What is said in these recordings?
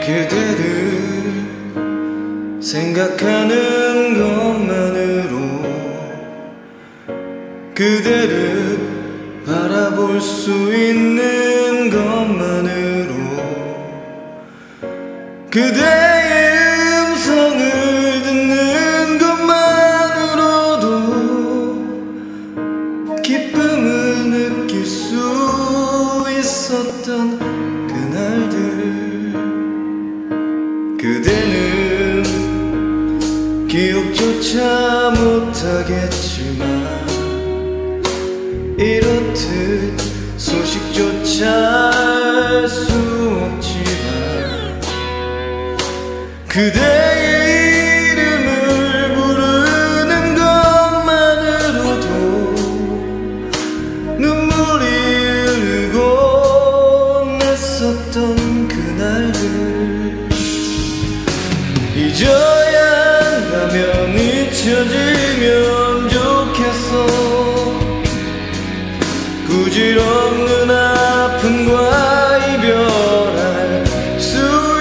그대를 생각하는 것만으로, 그대를 바라볼 수 있는 것만으로, 그대의 음성을 듣는 것만으로도 기쁨을 느낄 수 있었던 그날들. 그대는 기억조차 못하겠지만, 이렇듯 소식조차 알 수 없지만, 그대의 이름을 부르는 것만으로도 눈물이 흐르곤 했었던 그날들. 잊어야 한다면 잊혀지면 좋겠어. 부질없는 아픔과 이별할 수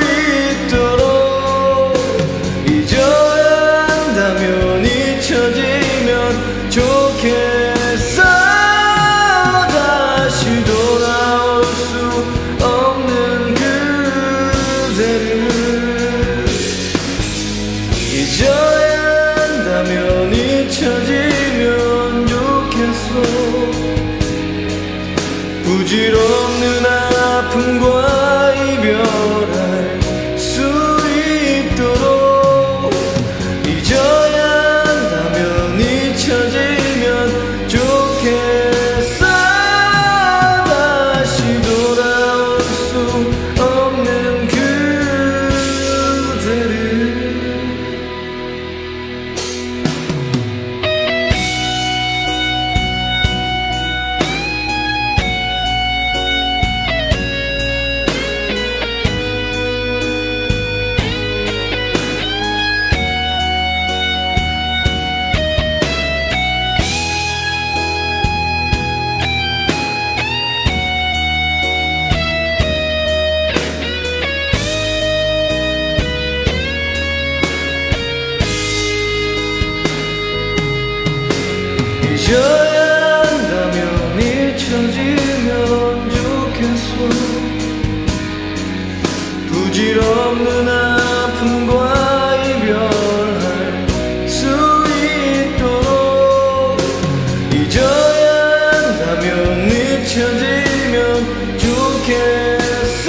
있도록. 잊어야 한다면 잊혀지면 좋겠어. 다시 돌아올 수 없는 그대를. 잊어야 한다면 잊혀지면 좋겠어. 부질없는 아픔과 이별할 수 있도록. 잊어야 한다면 잊혀지면 좋겠어. 다시 돌아올 수 없는 그대를. 잊어야 한다면 잊혀지면 좋겠어. 부질없는 아픔과 이별할 수 있도록. 잊어야 한다면 잊혀지면 좋겠어.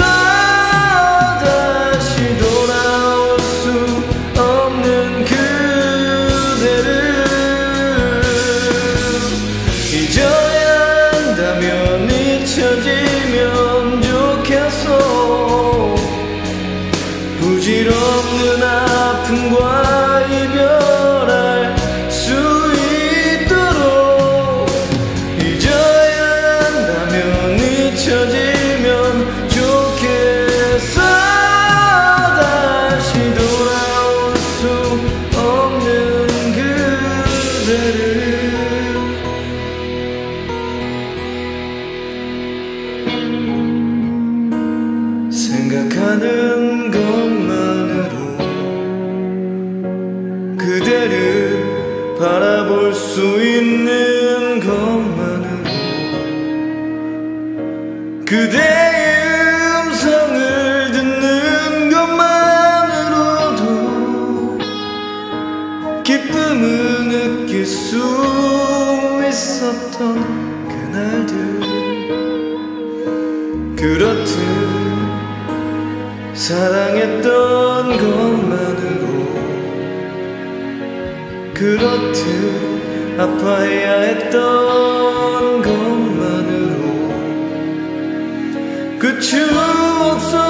다시 돌아올 수 없는 그대를. 잊어야 한다면 잊혀지면 좋겠어. 부질없는 아픔과 이별할 수 있도록. 잊어야 한다면 잊혀지면 좋겠어. 다시 돌아올 수 없는 그대를. 생각하는 것만으로, 그대를 바라볼 수 있는 것만으로, 그대의 음성을 듣는 것만으로도 기쁨을 느낄 수 있었던 그날들. 그렇듯 사랑했던 것만으로, 그렇듯 아파해야 했던 것만으로 그 추억 속